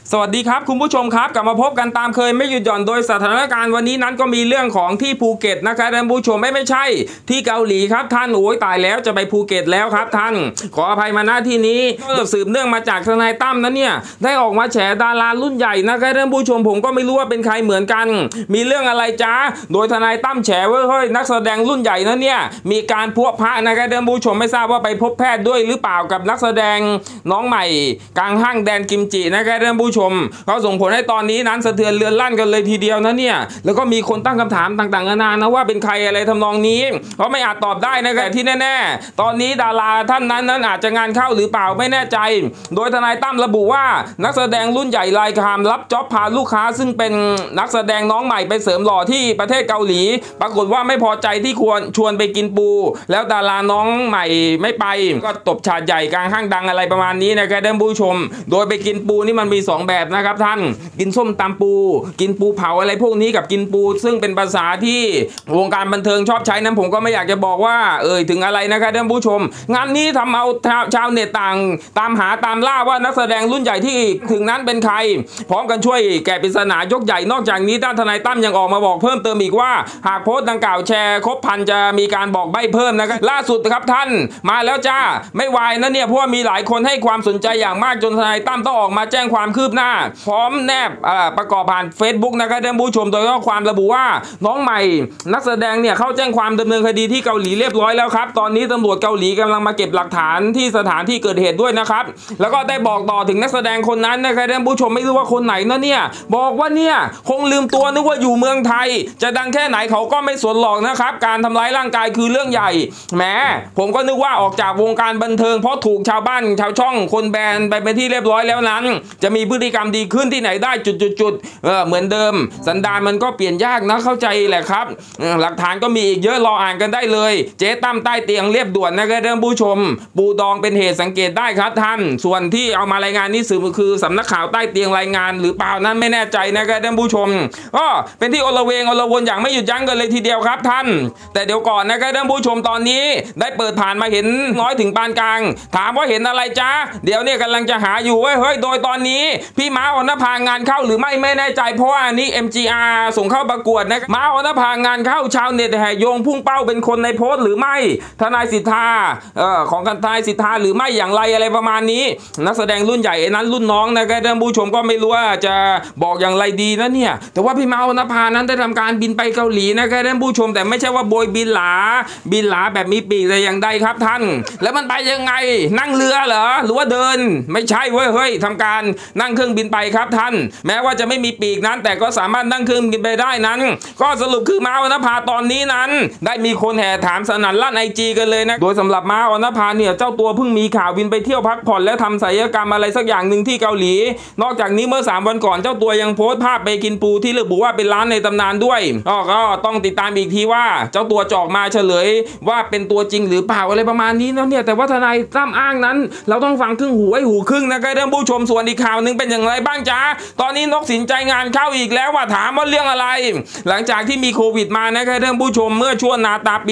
สวัสดีครับคุณผู้ชมครับกลับมาพบกันตามเคยไม่หยุดหย่อนโดยสถานการณ์วันนี้นั้นก็มีเรื่องของที่ภูเก็ตนะครับท่านผู้ชมไม่ใช่ที่เกาหลีครับท่านโอ้ยตายแล้วจะไปภูเก็ตแล้วครับท่านขออภัยมาณที่นี้ก็สืบเนื่องมาจากทนายตั้มนั้นเนี่ยได้ออกมาแฉดารารุ่นใหญ่นะครับท่านผู้ชมผมก็ไม่รู้ว่าเป็นใครเหมือนกันมีเรื่องอะไรจ้าโดยทนายตั้มแฉว่าเฮ้ยนักแสดงรุ่นใหญ่นั้นเนี่ยมีการพวกพระนะครับท่านผู้ชมไม่ทราบว่าไปพบแพทย์ด้วยหรือเปล่ากับนักแสดงน้องใหม่กลางห้างแดนกิมจินะครับท่านผู้ชมเขาส่งผลให้ตอนนี้นั้นสะเทือนเรือนลั่นกันเลยทีเดียวนะเนี่ยแล้วก็มีคนตั้งคำถามต่างๆนานานะว่าเป็นใครอะไรทำนองนี้เพราะไม่อาจตอบได้นะครับที่แน่ๆตอนนี้ดาราท่านนั้นอาจจะงานเข้าหรือเปล่าไม่แน่ใจโดยทนายตั้มระบุว่านักแสดงรุ่นใหญ่รายการรับจ็อบพาลูกค้าซึ่งเป็นนักแสดงน้องใหม่ไปเสริมหล่อที่ประเทศเกาหลีปรากฏว่าไม่พอใจที่ควรชวนไปกินปูแล้วดาราน้องใหม่ไม่ไปก็ตบฉาดใหญ่กลางห้างดังอะไรประมาณนี้นะครับท่านผู้ชมโดยไปกินปูนี่มันมี2แบบนะครับท่านกินส้มตำปูกินปูเผาอะไรพวกนี้กับกินปูซึ่งเป็นภาษาที่วงการบันเทิงชอบใช้นั้นผมก็ไม่อยากจะบอกว่าถึงอะไรนะครับท่านผู้ชมงานนี้ทำเอาชาวเน็ตต่างตามหาตามล่าว่านักแสดงรุ่นใหญ่ที่ถึงนั้นเป็นใครพร้อมกันช่วยแก้ปริศนายกใหญ่นอกจากนี้ด้านทนายตั้มยังออกมาบอกเพิ่มเติมอีกว่าหากโพสต์ดังกล่าวแชร์ครบพันจะมีการบอกใบ้เพิ่มนะครับล่าสุดครับท่านมาแล้วจ้าไม่วายนะเนี่ยเพราะว่ามีหลายคนให้ความสนใจอย่างมากจนทนายตั้มต้องออกมาแจ้งความคืบหน้าพร้อมแนบประกอบผ่าน Facebook นะครับท่านผู้ชมโดยข้อความระบุว่าน้องใหม่นักแสดงเนี่ยเข้าแจ้งความดำเนินคดีที่เกาหลีเรียบร้อยแล้วครับตอนนี้ตำรวจเกาหลีกำลังมาเก็บหลักฐานที่สถานที่เกิดเหตุด้วยนะครับแล้วก็ได้บอกต่อถึงนักแสดงคนนั้นนะครับท่านผู้ชมไม่รู้ว่าคนไหนนะเนี่ยบอกว่าเนี่ยคงลืมตัวนึกว่าอยู่เมืองไทยจะดังแค่ไหนเขาก็ไม่สนหรอกนะครับการทำร้ายร่างกายคือเรื่องใหญ่แหมผมก็นึกว่าออกจากวงการบันเทิงเพราะถูกชาวบ้านชาวช่องคนแบนไปเป็นที่เรียบร้อยแล้วนั้นจะมีพฤติกรรมดีขึ้นที่ไหนได้จุดเหมือนเดิมสันดานมันก็เปลี่ยนยากนะเข้าใจแหละครับหลักฐานก็มีอีกเยอะรออ่านกันได้เลยเจ๊ตั้มใต้เตียงเรียบด่วนนะครับท่านผู้ชมปูดองเป็นเหตุสังเกตได้ครับท่านส่วนที่เอามารายงานนี้สื่อคือสำนักข่าวใต้เตียงรายงานหรือเปล่านั้นไม่แน่ใจนะครับท่านผู้ชมก็เป็นที่อลเวงอลวนอย่างไม่หยุดยั้งกันเลยทีเดียวครับท่านแต่เดี๋ยวก่อนนะครับท่านผู้ชมตอนนี้ได้เปิดผ่านมาเห็นน้อยถึงปานกลางถามว่าเห็นอะไรจ้าเดี๋ยวเนี่ยกำลังจะหาอยู่เฮ้ยโดยตอนนี้พี่ม้าออนภางานเข้าหรือไม่แน่ใจเพราะว่านี่ MGR ส่งเข้าประกวดนะม้าออนภางานเข้าชาวเน็ตแห่โยงพุ่งเป้าเป็นคนในโพสต์หรือไม่ทนายสิทธาของทนายสิทธาหรือไม่อย่างไรอะไรประมาณนี้นักแสดงรุ่นใหญ่นั้นรุ่นน้องนะครับท่านผู้ชมก็ไม่รู้ว่าจะบอกอย่างไรดีนะเนี่ยแต่ว่าพี่ม้าออนภานั้นได้ทำการบินไปเกาหลีนะครับท่านผู้ชมแต่ไม่ใช่ว่าโบยบินหลาแบบมีปีกแต่อย่างใดครับท่านแล้วมันไปยังไงนั่งเรือเหรอหรือว่าเดินไม่ใช่เว้ยทำการนั่งเครื่องบินไปครับท่านแม้ว่าจะไม่มีปีกนั้นแต่ก็สามารถนั่งเครื่องบินไปได้นั้นก็สรุปคือม้าออนภาตอนนี้นั้นได้มีคนแห่ถามสนั่นลั่นIGกันเลยนะโดยสำหรับม้าออนภาเนี่ยเจ้าตัวเพิ่งมีข่าวบินไปเที่ยวพักผ่อนและทำศัลยกรรมอะไรสักอย่างหนึ่งที่เกาหลีนอกจากนี้เมื่อ3 วันก่อนเจ้าตัวยังโพสต์ภาพไปกินปูที่ระบุว่าเป็นร้านในตำนานด้วยก็ต้องติดตามอีกทีว่าเจ้าตัวจอกมาเฉลยว่าเป็นตัวจริงหรือเปล่าอะไรประมาณนี้นะเนี่ยแต่ว่าทนายตั้มอ้างนั้นเราต้องฟังครึ่งหูไว้หูครึ่งนะครับท่านผู้ชมส่วนอีกข่าวนึงเป็นอย่างไรบ้างจ้าตอนนี้นกสินใจงานเข้าอีกแล้วว่าถามว่าเรื่องอะไรหลังจากที่มีโควิดมานะครับท่านผู้ชมเมื่อช่วงนาตาปี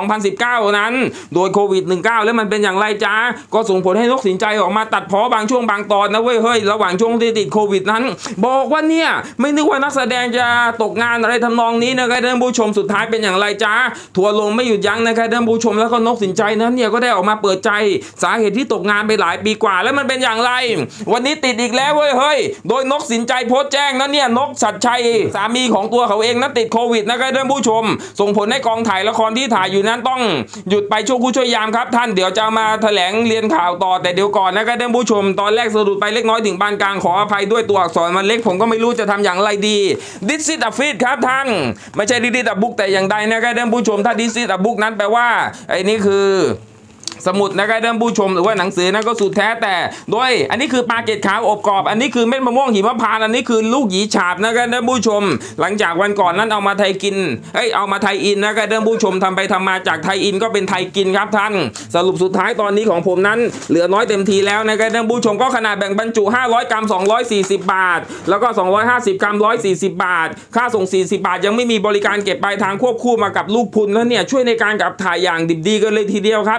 2019 นั้นโดยโควิด 19แล้วมันเป็นอย่างไรจ้าก็ส่งผลให้นกสินใจออกมาตัดพ้อบางช่วงบางตอนนะเว้ยระหว่างช่วงที่ติดโควิดนั้นบอกว่าเนี่ยไม่นึกว่านักแสดงจะตกงานอะไรทำนองนี้นะครับท่านผู้ชมสุดท้ายเป็นอย่างไรจ้าทัวร์ลงไม่หยุดยั้งนะครับท่านผู้ชมแล้วก็นกสินใจนั้นเนี่ยก็ได้ออกมาเปิดใจสาเหตุที่ตกงานไปหลายปีกว่าแล้วมันเป็นอย่างไรวันนี้ติดอีกแล้วเฮ้ยโดยนกสินใจโพสต์แจ้งนั้นเนี่ยนกชัดชัยสามีของตัวเขาเองนั้นติดโควิดนะครับท่านผู้ชมส่งผลให้กองถ่ายละครที่ถ่ายอยู่นั้นต้องหยุดไปช่วงช่วยยามครับท่านเดี๋ยวจะมาแถลงเรียนข่าวต่อแต่เดี๋ยวก่อนนะครับท่านผู้ชมตอนแรกสะดุดไปเล็กน้อยถึงปานกลางขออภัยด้วยตัวอักษรมันเล็กผมก็ไม่รู้จะทำอย่างไรดี This is a feed ครับท่านไม่ใช่ This is a book แต่อย่างใดนะครับท่านผู้ชมถ้า This is a book นั้นแปลว่าไอ้นี่คือสมุดนะครับท่านผู้ชมหรือว่าหนังสือนั้นก็สุดแท้แต่โดยอันนี้คือปลาเกตขาวอบกรอบอันนี้คือเม็ดมะม่วงหิมพานต์อันนี้คือลูกหยีฉาบนะครับท่านผู้ชมหลังจากวันก่อนนั้นเอามาไทยกินเอามาไทยอินนะครับท่านผู้ชมทำไปทำมาจากไทยอินก็เป็นไทยกินครับท่านสรุปสุดท้ายตอนนี้ของผมนั้นเหลือน้อยเต็มทีแล้วนะครับท่านผู้ชมก็ขนาดแบ่งบรรจุ500 กรัม240 บาทแล้วก็250 กรัม140 บาทค่าส่ง40 บาทยังไม่มีบริการเก็บปลายทางควบคู่มากับลูกพุนแล้วเนี่ยช่วยในการขับถ่ายอย่างดิบดีกันเลยทีเดียวครับท่าน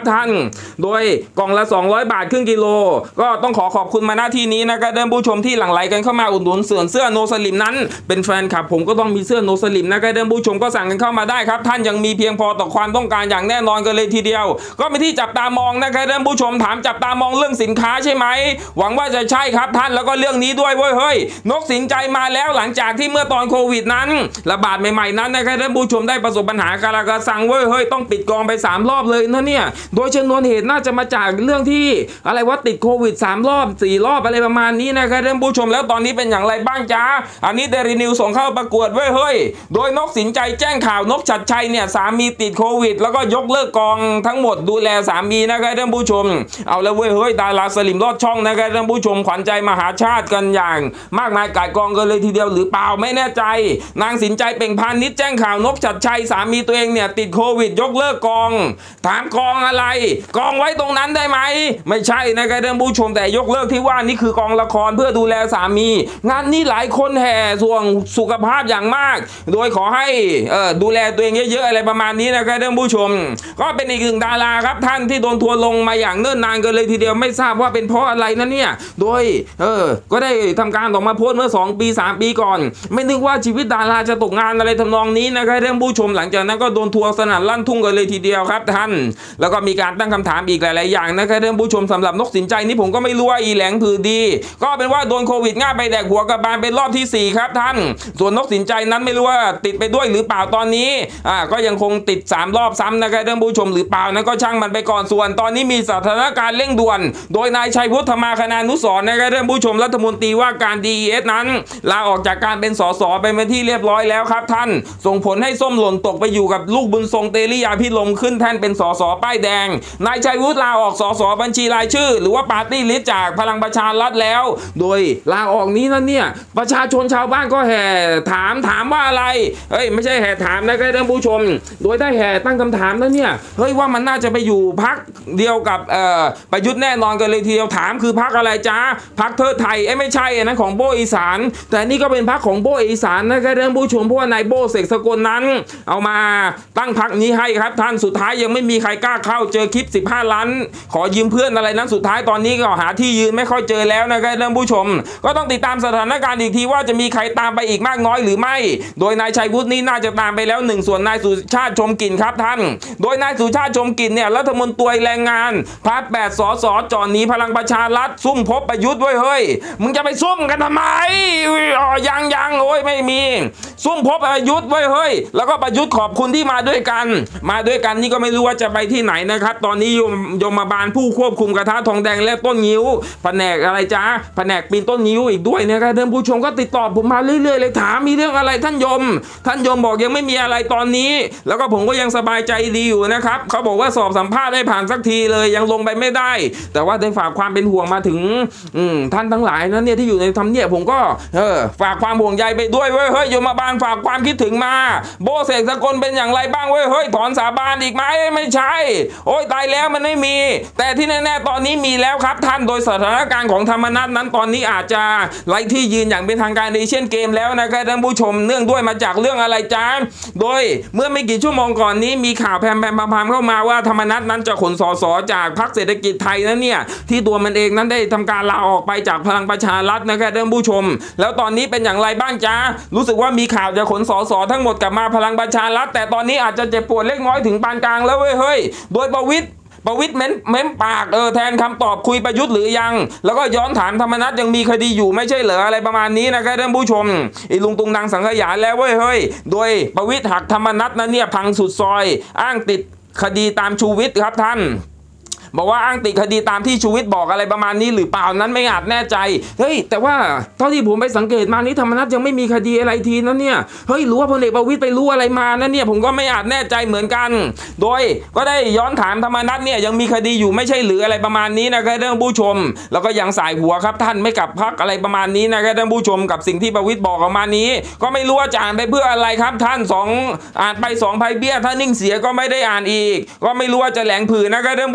โดยกล่องละ200 บาทครึ่งกิโลก็ต้องขอบคุณมาณที่นี้นะครับท่านผู้ชมที่หลั่งไหลกันเข้ามาอุดหนุนเสื้อโนสลิมนั้นเป็นแฟนคลับผมก็ต้องมีเสื้อโนสลิมนะครับท่านผู้ชมก็สั่งกันเข้ามาได้ครับท่านยังมีเพียงพอต่อความต้องการอย่างแน่นอนกันเลยทีเดียวก็เป็นที่จับตามองนะครับท่านผู้ชมถามจับตามองเรื่องสินค้าใช่ไหมหวังว่าจะใช่ครับท่านแล้วก็เรื่องนี้ด้วยเว้ยเฮ้ยนกสินใจมาแล้วหลังจากที่เมื่อตอนโควิดนั้นระบาดใหม่ๆนั้นนะครับท่านผู้ชมได้ประสบปัญหาการกระสังเว้ยเฮ้ยต้องปิดกองไป3 รอบเลยนะเนี่ยโดยชนวนเหตุน่าจะมาจากเรื่องที่อะไรว่าติดโควิด3 รอบ4 รอบอะไรประมาณนี้นะครับท่านผู้ชมแล้วตอนนี้เป็นอย่างไรบ้างจ้าอันนี้เดลินิวส่งเข้าประกวดเว้ยเฮ้ยโดยนกสินใจแจ้งข่าวนกชัดชัยเนี่ยสามีติดโควิดแล้วก็ยกเลิกกองทั้งหมดดูแลสามีนะครับท่านผู้ชมเอาแล้วเว้ยเฮ้ยดาราสลิมรอดช่องนะครับท่านผู้ชมขวัญใจมหาชาติกันอย่างมากมายก่ายกองกันเลยทีเดียวหรือเปล่าไม่แน่ใจนางสินใจเป่งพาณิชย์แจ้งข่าวนกชัดชัยสามีตัวเองเนี่ยติดโควิดยกเลิกกองถามกองอะไรกองไว้ตรงนั้นได้ไหมไม่ใช่นะครับท่านผู้ชมแต่ยกเลิกที่ว่านี่คือกองละครเพื่อดูแลสามีงานนี้หลายคนแห่ส่วงสุขภาพอย่างมากโดยขอให้ดูแลตัวเองเยอะๆอะไรประมาณนี้นะครับท่านผู้ชมก็เป็นอีกหนึ่งดาราครับท่านที่โดนทัวร์ลงมาอย่างเนิ่นนานกันเลยทีเดียวไม่ทราบว่าเป็นเพราะอะไรนะเนี่ยโดยก็ได้ทำการออกมาโพสต์เมื่อ2 ปี 3 ปีก่อนไม่นึกว่าชีวิตดาราจะตกงานอะไรทำนองนี้นะครับท่านผู้ชมหลังจากนั้นก็โดนทัวร์สนั่นลั่นทุ่งกันเลยทีเดียวครับท่านแล้วก็มีการตั้งคำถามอีกหลายๆอย่างนะครับท่านผู้ชมสำหรับนกสินใจนี่ผมก็ไม่รู้ว่าอีแหลงผือดีก็เป็นว่าโดนโควิดง่ายไปแดกหัวกระบาลเป็นรอบที่4ครับท่านส่วนนกสินใจนั้นไม่รู้ว่าติดไปด้วยหรือเปล่าตอนนี้ก็ยังคงติด3 รอบซ้ำนะครับท่านผู้ชมหรือเปล่านั้นก็ช่างมันไปก่อนส่วนตอนนี้มีสถานการณ์เร่งด่วนโดยนายชัยวุฒิธรรมาคณานุสรณ์นะครับท่านผู้ชมรัฐมนตรีว่าการ DES นั้นลาออกจากการเป็นสสไปเป็นที่เรียบร้อยแล้วครับท่านส่งผลให้ส้มหล่นตกไปอยู่กับลูกบุญทรงเตลิยาพิรมขึ้นแท่นเป็นสสป้ายแดงนายชัยวุฒิลาออกสสบัญชีรายชื่อหรือว่าปาร์ตี้ลิสต์จากพลังประชารัฐแล้วโดยลาออกนี้นั่นเนี่ยประชาชนชาวบ้านก็แห่ถามว่าอะไรเฮ้ยไม่ใช่แห่ถามนะครับท่านผู้ชมโดยได้แห่ตั้งคำถามแล้วเนี่ยเฮ้ยว่ามันน่าจะไปอยู่พรรคเดียวกับประยุทธ์แน่นอนกันเลยทีเดียวถามคือพรรคอะไรจ้าพรรคเทิดไทยไม่ใช่นะของโบอีสานแต่นี่ก็เป็นพรรคของโบอีสานนะครับท่านผู้ชมเพราะว่านายโบเสกสกลนั้นเอามาตั้งพรรคนี้ให้ครับท่านสุดท้ายยังไม่มีใครกล้าเข้าเจอคลิป15 ล้านขอยืมเพื่อนอะไรนั้นสุดท้ายตอนนี้ก็หาที่ยืนไม่ค่อยเจอแล้วนะครับท่านผู้ชมก็ต้องติดตามสถานการณ์อีกทีว่าจะมีใครตามไปอีกมากน้อยหรือไม่โดยนายชัยวุฒินี่น่าจะตามไปแล้ว1ส่วนนายสุชาติชมกลิ่นครับท่านโดยนายสุชาติชมกลิ่นเนี่ยรัฐมนตรีแรงงานพา8 สสจอดหนีพลังประชารัฐซุ่มพบประยุทธ์ไว้เฮ้ยมึงจะไปซุ่มกันทำไมยังโอ้ยไม่มีซุ่มพบประยุทธ์ไว้เฮ้ยแล้วก็ประยุทธ์ขอบคุณที่มาด้วยกันนี่ก็ไม่รู้ว่าจะไปที่ไหนนะครับตอนนี้ยมบาลผู้ควบคุมกระทะทองแดงและต้นงิ้วแผนกอะไรจ้าแผนกปีนต้นงิ้วอีกด้วยนะครับท่านผู้ชมก็ติดต่อผมมาเรื่อยๆเลยถามมีเรื่องอะไรท่านยมบอกยังไม่มีอะไรตอนนี้แล้วก็ผมก็ยังสบายใจดีอยู่นะครับเขาบอกว่าสอบสัมภาษณ์ได้ผ่านสักทีเลยยังลงไปไม่ได้แต่ว่าได้ฝากความเป็นห่วงมาถึงท่านทั้งหลายนั้นเนี่ยที่อยู่ในทำเนียบผมก็ฝากความห่วงใยไปด้วยเว้ยเฮ้ยยมบาลฝากความคิดถึงมาโบเสกสกลเป็นอย่างไรบ้างเว้ยเฮ้ยถอนสาบานอีกไหมไม่ใช่โอ้ยตายแล้วมันไม่มีแต่ที่แน่ๆตอนนี้มีแล้วครับท่านโดยสถานการณ์ของธรรมนัสนั้นตอนนี้อาจจะไร้ที่ยืนอย่างเป็นทางการในเช่นเกมแล้วนะครับท่านผู้ชมเนื่องด้วยมาจากเรื่องอะไรจ้าโดยเมื่อไม่กี่ชั่วโมงก่อนนี้มีข่าวแพมเข้ามาว่าธรรมนัสนั้นจะขนสสจากพรรคเศรษฐกิจไทยนั้นเนี่ยที่ตัวมันเองนั้นได้ทำการลาออกไปจากพลังประชารัฐนะครับท่านผู้ชมแล้วตอนนี้เป็นอย่างไรบ้างจ้ารู้สึกว่ามีข่าวจะขนสสทั้งหมดกลับมาพลังประชารัฐแต่ตอนนี้อาจจะเจ็บปวดเล็กน้อยถึงปานกลางแล้วเว้ยเฮ้ยโดยประวิตรเม้มปากแทนคำตอบคุยประยุทธ์หรือยังแล้วก็ย้อนถามธรรมนัสยังมีคดีอยู่ไม่ใช่เหรออะไรประมาณนี้นะครับท่านผู้ชมไอ้ลุงตุงนางสังขยาแล้วเว้ยเฮ้ยโดยประวิตรหักธรรมนัสนั้นเนี่ยพังสุดซอยอ้างติดคดีตามชูวิทย์ครับท่านบอกว่าอ้างติดคดีตามที่ชูวิทย์บอกอะไรประมาณนี้หรือเปล่านั้นไม่อาจแน่ใจเฮ้ยแต่ว่าเท่าที่ผมไปสังเกตมานี้ธรรมนัสยังไม่มีคดีอะไรทีนั้นเนี่ยเฮ้ยหรือว่าพลเอกประวิตรไปรู้อะไรมานั่นเนี่ยผมก็ไม่อาจแน่ใจเหมือนกันโดยก็ได้ย้อนถามธรรมนัสเนี่ยยังมีคดีอยู่ไม่ใช่หรืออะไรประมาณนี้นะครับท่านผู้ชมแล้วก็ยังสายหัวครับท่านไม่กลับพักอะไรประมาณนี้นะครับท่านผู้ชมกับสิ่งที่ประวิตรบอกออกมานี้ก็ไม่รู้ว่าจะอ่านไปเพื่ออะไรครับท่านอ่านไป2 ไพ่เบี้ยถ้านิ่งเสียก็ไม่ได้อ่านอีกก็ไม่รู้ว่าจะแหลงผืนนะครับท่านผู้ชมแต่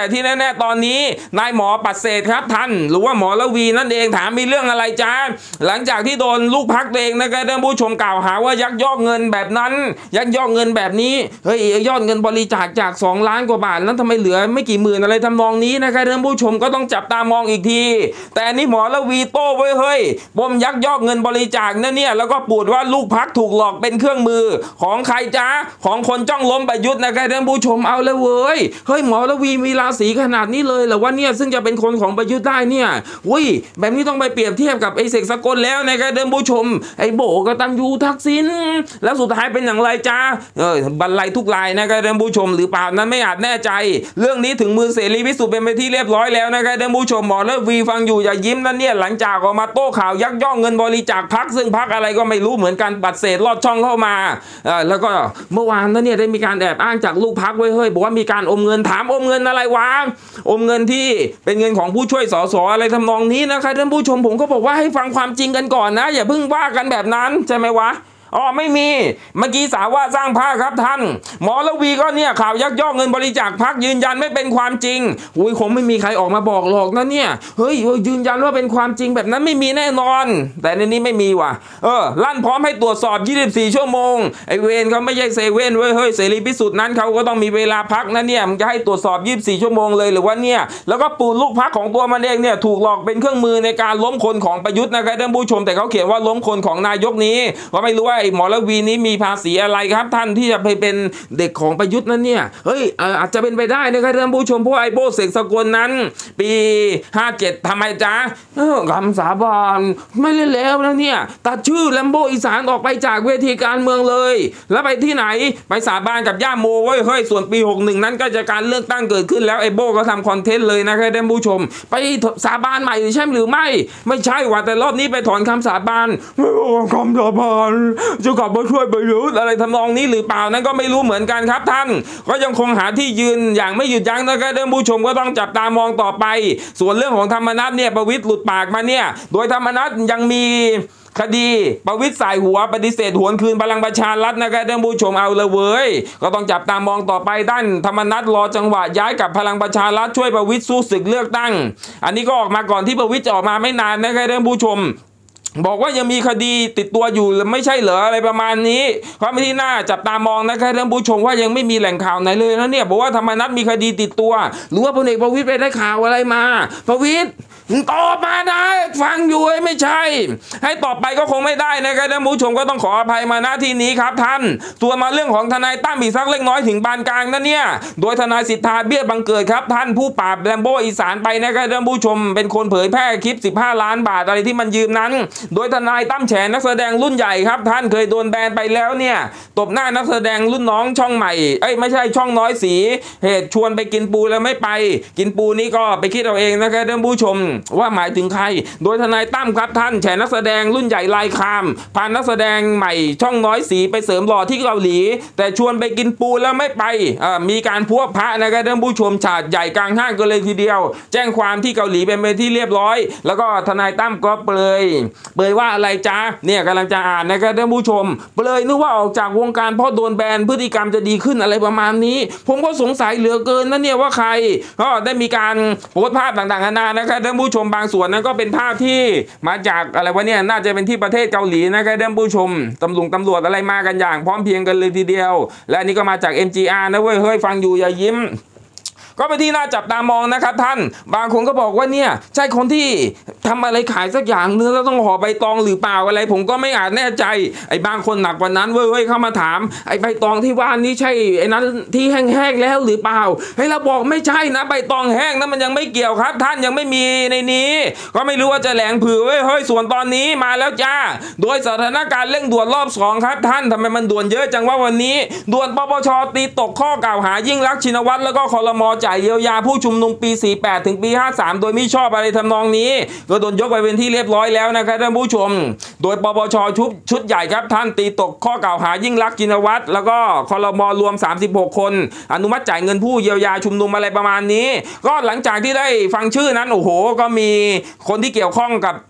ที่แน่ๆตอนนี้นายหมอปัดเศษครับท่านหรือว่าหมอละวีนั่นเองถามมีเรื่องอะไรจ้าหลังจากที่โดนลูกพักเองนะครับท่านผู้ชมกล่าวหาว่ายักยอกเงินแบบนั้นยักยอกเงินแบบนี้เฮ้ยยอดเงินบริจาคจาก2 ล้านกว่าบาทนั้นทำไมเหลือไม่กี่หมื่นอะไรทำนองนี้นะครับท่านผู้ชมก็ต้องจับตามองอีกทีแต่อันนี้หมอละวีโต้ไว้เฮ้ยปมยักยอกเงินบริจาคเนี่ยแล้วก็ปูดว่าลูกพักถูกหลอกเป็นเครื่องมือของใครจ้าของคนจ้องล้มประยุทธ์นะครับท่านผู้ชมเอาเลยเว้ยเฮ้ยหมอละวีมีราศีขนาดนี้เลยเหรอว่าเนี่ยซึ่งจะเป็นคนของประยุทธ์ได้เนี่ยอุ้ยแบบนี้ต้องไปเปรียบเทียบกับไอ้เสกสกลแล้วนะครับท่านผู้ชมไอ้โบกตัญญูทักษิณแล้วสุดท้ายเป็นอย่างไรจ้าบรรลัยทุกรายนะครับท่านผู้ชมหรือเปล่านั้นไม่อาจแน่ใจเรื่องนี้ถึงมือเสรีพิสุทธิ์เป็นไปที่เรียบร้อยแล้วนะครับท่านผู้ชมหมอละวีฟังอยู่อย่ายิ้มนั่นเนี่ยหลังจากออกมาโต้ข่าวยักยอกเงินบริจาคพรรคซึ่งพรรคอะไรก็ไม่รู้เหมือนกันปัดเศษลอดช่องเข้ามาแล้วก็เมื่อวานนั้นเนี่ยได้มีการแอบอ้างจากลูกพรรคไว้เฮ้ยบอกว่ามีการอมเงินถามอมเงินอะไรวะอมเงินที่เป็นเงินของผู้ช่วยสสอะไรทำนองนี้นะครับท่านผู้ชมผมก็บอกว่าให้ฟังความจริงกันก่อนนะอย่าเพิ่งว่ากันแบบนั้นใช่ไหมวะอ๋อไม่มีเมื่อกี้สาวว่าสร้างภาพครับท่านหมอละวีก็เนี่ยข่าวยักยอกเงินบริจาคพรรคยืนยันไม่เป็นความจริงอุ้ยคงไม่มีใครออกมาบอกหรอกนะเนี่ยเฮ้ยยืนยันว่าเป็นความจริงแบบนั้นไม่มีแน่นอนแต่ในนี้ไม่มีว่ะลั่นพร้อมให้ตรวจสอบ24 ชั่วโมงไอเวรเขาไม่ใช่เซเว่นเว้ยเฮ้ยเสรีพิสุทธิ์นั้นเขาก็ต้องมีเวลาพักนะเนี่ยมันจะให้ตรวจสอบ24 ชั่วโมงเลยหรือว่าเนี่ยแล้วก็ปูลูกพรรคของตัวมันเองเนี่ยถูกหลอกเป็นเครื่องมือในการล้มคนของประยุทธ์นะครับท่านผู้ชมแต่เขาเขียนว่าล้มคนของนายกนี้ก็ไม่รู้ว่าไอหมอละวีนี้มีภาษีอะไรครับท่านที่จะไปเป็นเด็กของประยุทธ์นั้นเนี่ยเฮ้ยอาจจะเป็นไปได้นะครับท่านผู้ชมเพราะไอ้โบเสกสกลนั้นปี57ทำไมจ๊ะคำสาบานไม่เล่นแล้วนะเนี่ยตัดชื่อแลมโบอีสานออกไปจากเวทีการเมืองเลยแล้วไปที่ไหนไปสาบานกับย่าโมเว้ยเฮ้ยส่วนปี61นั้นก็จะการเลือกตั้งเกิดขึ้นแล้วไอ้โบก็ทำคอนเทนต์เลยนะครับท่านผู้ชมไปสาบานใหม่ใช่หรือไม่ใช่ว่าแต่รอบนี้ไปถอนคำสาบานคำสาบานจะกลับมาช่วยประยุทธ์อะไรทำนองนี้หรือเปล่านั้นก็ไม่รู้เหมือนกันครับท่านก็ยังคงหาที่ยืนอย่างไม่หยุดยั้งนะครับท่านผู้ชมก็ต้องจับตามองต่อไปส่วนเรื่องของธรรมนัสเนี่ยประวิตรหลุดปากมาเนี่ยโดยธรรมนัสยังมีคดีประวิตรสายหัวปฏิเสธหวนคืนพลังประชารัฐนะครับท่านผู้ชมเอาเลยเว้ยก็ต้องจับตามองต่อไปด้านธรรมนัสรอจังหวะย้ายกับพลังประชารัฐช่วยประวิตรสู้ศึกเลือกตั้งอันนี้ก็ออกมาก่อนที่ประวิตรจะออกมาไม่นานนะครับท่านผู้ชมบอกว่ายังมีคดีติดตัวอยู่ไม่ใช่เหรออะไรประมาณนี้ความที่น่าจับตามองนะครับท่านผู้ชมว่ายังไม่มีแหล่งข่าวไหนเลยนะเนี่ยบอกว่าธรรมนัสมีคดีติดตัวหรือว่าพลเอกประวิตรไปได้ข่าวอะไรมาประวิตรตอบมาได้ฟังอยู่ไม่ใช่ให้ตอบไปก็คงไม่ได้นะครับท่านผู้ชมก็ต้องขออภัยมาณที่นี้ครับท่านส่วนมาเรื่องของทนายตั้มอีกสักเล็กน้อยถึงปานกลางนะเนี่ยโดยทนายสิทธาเบี้ยบังเกิดครับท่านผู้ปราบแลมโบอีสานไปนะครับท่านผู้ชมเป็นคนเผยแพร่คลิป15 ล้านบาทอะไรที่มันยืมนั้นโดยทนายตั้มแฉนักแสดงรุ่นใหญ่ครับท่านเคยโดนแบนไปแล้วเนี่ยตบหน้านักแสดงรุ่นน้องช่องใหม่ไม่ใช่ช่องน้อยสีเหตุชวนไปกินปูแล้วไม่ไปกินปูนี่ก็ไปคิดเอาเองนะครับท่านผู้ชมว่าหมายถึงใครโดยทนายตั้มครับท่านแฉนักแสดงรุ่นใหญ่ลายคามพานักแสดงใหม่ช่องน้อยสีไปเสริมหล่อที่เกาหลีแต่ชวนไปกินปูแล้วไม่ไปมีการพวกพระนะครับท่านผู้ชมฉาดใหญ่กลางห้างกันเลยทีเดียวแจ้งความที่เกาหลีเป็นไปที่เรียบร้อยแล้วก็ทนายตั้มก็เปรยว่าอะไรจ้าเนี่ยกำลังจะอ่านนะครับท่านผู้ชมเปรยนึกว่าออกจากวงการเพราะโดนแบนพฤติกรรมจะดีขึ้นอะไรประมาณนี้ผมก็สงสัยเหลือเกินนะเนี่ยว่าใครก็ได้มีการโพสต์ภาพต่างๆนานานะครับท่านผู้ชมบางส่วนนั้นก็เป็นภาพที่มาจากอะไรวะเนี่ยน่าจะเป็นที่ประเทศเกาหลีนะครับท่านผู้ชมตำรวจอะไรมากันอย่างพร้อมเพรียงกันเลยทีเดียวและอันนี้ก็มาจาก MGR นะเว้ยเฮ้ยฟังอยู่อย่ายิ้มก็เป็นที่น่าจับตามองนะครับท่านบางคนก็บอกว่าเนี่ยใช่คนที่ทำอะไรขายสักอย่างนึงแล้วต้องห่อใบตองหรือเปล่าอะไรผมก็ไม่อาจแน่ใจไอ้บางคนหนักกว่านั้นเว้ยเข้ามาถามไอ้ใบตองที่ว่านี้ใช่ไอ้นั้นที่แห้งๆแล้วหรือเปล่าให้เราบอกไม่ใช่นะใบตองแห้งนั้นมันยังไม่เกี่ยวครับท่านยังไม่มีในนี้ก็ไม่รู้ว่าจะแหลงผือเฮ้ยส่วนตอนนี้มาแล้วจ้าโดยสถานการณ์เร่งด่วนรอบ2ครับท่านทำไมมันด่วนเยอะจังว่าวันนี้ด่วนปปช.ตีตกข้อกล่าวหายิ่งลักษณ์ชินวัตรแล้วก็ครม.จ่ายเยียวยาผู้ชุมนุมปี48ถึงปี53โดยไม่ชอบอะไรทำนองนี้ก็โดนยกไปเป็นที่เรียบร้อยแล้วนะครับท่านผู้ชมโดยปปช.ชุดใหญ่ครับท่านตีตกข้อกล่าวหายิ่งลักษณ์ชินวัตรแล้วก็ครม.รวม36คนอนุมัติจ่ายเงินผู้เยียวยาชุมนุมอะไรประมาณนี้ก็หลังจากที่ได้ฟังชื่อนั้นโอ้โหก็มีคนที่เกี่ยวข้องกับ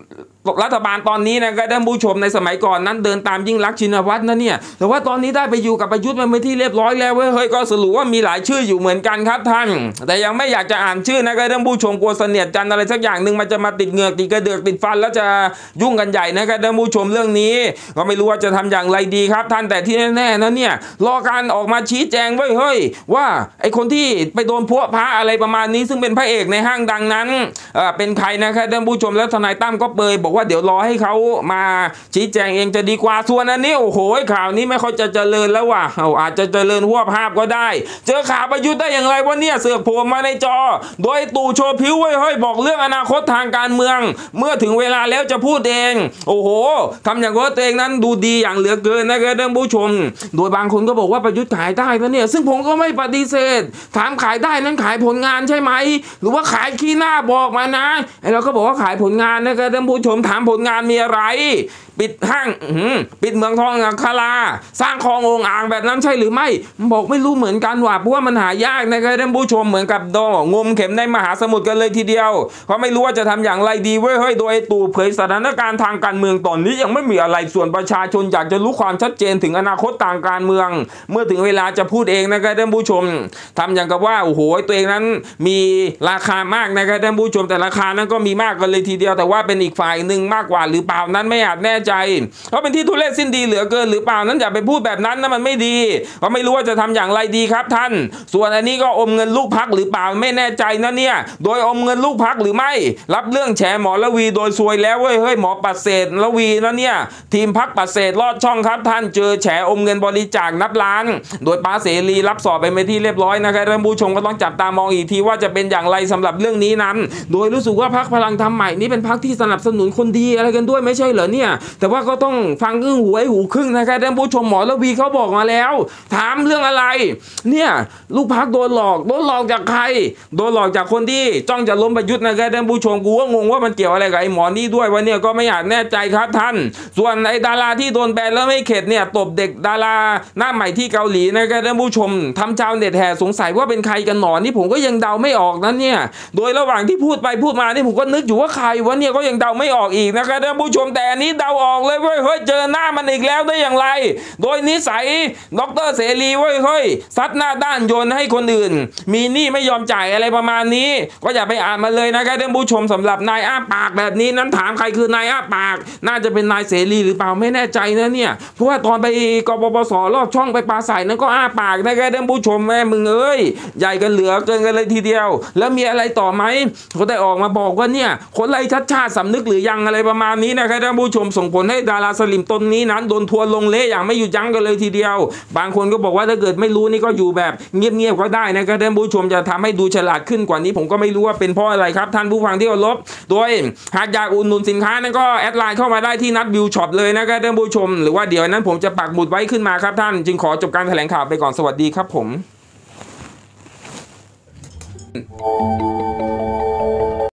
รัฐบาลตอนนี้นะครับท่านผู้ชมในสมัยก่อนนั้นเดินตามยิ่งลักษณ์ชินวัตรนะเนี่ยแต่ว่าตอนนี้ได้ไปอยู่กับประยุทธ์มันเป็นที่เรียบร้อยแล้วเว้ยเฮ้ยก็สรุปว่ามีหลายชื่ออยู่เหมือนกันครับท่านแต่ยังไม่อยากจะอ่านชื่อนะครับท่านผู้ชมกลัวเสนียดจันอะไรสักอย่างหนึ่งมันจะมาติดเหงือกติดกระเดือกติดฟันแล้วจะยุ่งกันใหญ่นะครับท่านผู้ชมเรื่องนี้ก็ไม่รู้ว่าจะทำอย่างไรดีครับท่านแต่ที่แน่ๆนะเนี่ยรอการออกมาชี้แจงเว้ยเฮ้ยว่าไอคนที่ไปโดนพวกพระอะไรประมาณนี้ซึ่งเป็นพระเอกในห้างดังนั้นเป็นใครนะครับท่านผู้ชมแล้วทนายตั้มก็เปยบอกว่าเดี๋ยวรอให้เขามาชี้แจงเองจะดีกว่าส่วนอันนี้โอ้โหข่าวนี้ไม่ค่อยจะเจริญแล้วว่ะอาจจะเจริญหัวภาพก็ได้เจอข่าวประยุทธ์ได้อย่างไรวะเนี่ยเสือกโผล่มาในจอโดยตู่โชว์ผิวเว้ยเฮ้ยบอกเรื่องอนาคตทางการเมืองเมื่อถึงเวลาแล้วจะพูดเองโอ้โหทำอย่างว่าตัวเองนั้นดูดีอย่างเหลือเกินนะครับท่านผู้ชมโดยบางคนก็บอกว่าประยุทธ์ขายได้นะเนี่ยซึ่งผมก็ไม่ปฏิเสธถามขายได้นั้นขายผลงานใช่ไหมหรือว่าขายขี้หน้าบอกมานะไอ้เราก็บอกว่าขายผลงานนะครับท่านผู้ชมถามผลงานมีอะไรปิดห้างปิดเมืองทองอัคราสร้างคลององอ่างแบบนั้นใช่หรือไม่บอกไม่รู้เหมือนกันว่ะเพราะว่ามันหายากนะครับท่านผู้ชมเหมือนกับงมเข็มในมหาสมุทรกันเลยทีเดียวเพราะไม่รู้ว่าจะทำอย่างไรดีเว้ยเฮ้ยโดยตู่เผยสถานการณ์ทางการเมืองตอนนี้ยังไม่มีอะไรส่วนประชาชนอยากจะรู้ความชัดเจนถึงอนาคตทางการเมืองเมื่อถึงเวลาจะพูดเองนะครับท่านผู้ชมทำอย่างกับว่าโอ้โหตัวเองนั้นมีราคามากนะครับท่านผู้ชมแต่ราคานั้นก็มีมากกันเลยทีเดียวแต่ว่าเป็นอีกฝ่ายหนึ่งมากกว่าหรือเปล่านั้นไม่อาจแน่ใจเพราะเป็นที่ทุเรศสิ้นดีเหลือเกินหรือเปล่านั้นอย่าไปพูดแบบนั้นนะมันไม่ดีเพราะไม่รู้ว่าจะทำอย่างไรดีครับท่านส่วนอันนี้ก็อมเงินลูกพักหรือเปล่าไม่แน่ใจนะเนี่ยโดยอมเงินลูกพักหรือไม่รับเรื่องแฉหมอละวีโดยซวยแล้วเว้ยเฮ้ยหมอปัดเศษละวีนะเนี่ยทีมพักปัดเศษลอดช่องครับท่านเจอแฉอมเงินบริจาคนับล้านโดยป้าเสรีรับสอบไปที่เรียบร้อยนะครับท่านผู้ชมก็ต้องจับตามองอีกทีว่าจะเป็นอย่างไรสำหรับเรื่องนี้นั้นโดยรู้สึกว่าพรรคพลังธรรมใหม่นี้เป็นพรรคที่สนับสนุนคนดีอะไรกันด้วยไม่ใช่เหรอเนี่ยแต่ว่าก็ต้องฟังอึ้งหูไอ้หูครึ่งนะครับท่านผู้ชมหมอละวีเขาบอกมาแล้วถามเรื่องอะไรเนี่ยลูกพรรคโดนหลอกจากใครโดนหลอกจากคนที่จ้องจะล้มประยุทธ์นะครับท่านผู้ชมกูก็งงว่ามันเกี่ยวอะไรกับไอ้หมอนี่ด้วยวะเนี่ยก็ไม่อยากแน่ใจครับท่านส่วนไอ้ดาราที่โดนแบนแล้วไม่เข็ดเนี่ยตบเด็กดาราหน้าใหม่ที่เกาหลีนะครับท่านผู้ชมทำชาวเน็ตแห่สงสัยว่าเป็นใครกันหนอนี่ผมก็ยังเดาไม่ออกนะเนี่ยโดยระหว่างที่พูดไปพูดมานี่ผมก็นึกอยู่ว่าใครวะเนี่ยก็ยังเดาไม่ออกอีกนะครับท่านผู้ชมแต่อันนี้เดาออกเลยเว้ยเฮ้ยเจอหน้ามันอีกแล้วได้อย่างไรโดยนิสัยดร.เสรีเว้ยเฮ้ยซัดหน้าด้านโยนให้คนอื่นมีหนี้ไม่ยอมจ่ายอะไรประมาณนี้ก็อย่าไปอ่านมาเลยนะครับท่านผู้ชมสำหรับนายอ้าปากแบบนี้นั้นถามใครคือนายอ้าปากน่าจะเป็นนายเสรีหรือเปล่าไม่แน่ใจนะเนี่ยเพราะว่าตอนไปกปปส.รอบช่องไปปราศัยนั้นก็อ้าปากนะครับท่านผู้ชมแม่มึงเอ้ยใหญ่กันเหลือเกินกันเลยทีเดียวแล้วมีอะไรต่อไหมเขาได้ออกมาบอกว่าเนี่ยคนไรชัดชาติสำนึกหรือยังอะไรประมาณนี้นะครับท่านผู้ชมส่งผลให้ดาราสลิมตนนี้นั้นโดนทัวร์ลงเละอย่างไม่หยุดยั้งกันเลยทีเดียวบางคนก็บอกว่าถ้าเกิดไม่รู้นี่ก็อยู่แบบเงียบๆก็ได้นะครับท่านผู้ชมจะทำให้ดูฉลาดขึ้นกว่านี้ผมก็ไม่รู้ว่าเป็นเพราะอะไรครับท่านผู้ฟังที่เคารพโดยหากอยากอุดหนุนสินค้านั้นก็แอดไลน์เข้ามาได้ที่นัดวิวช็อปเลยนะครับท่านผู้ชมหรือว่าเดี๋ยวนั้นผมจะปักหมุดไว้ขึ้นมาครับท่านจึงขอจบการแถลงข่าวไปก่อนสวัสดีครับผม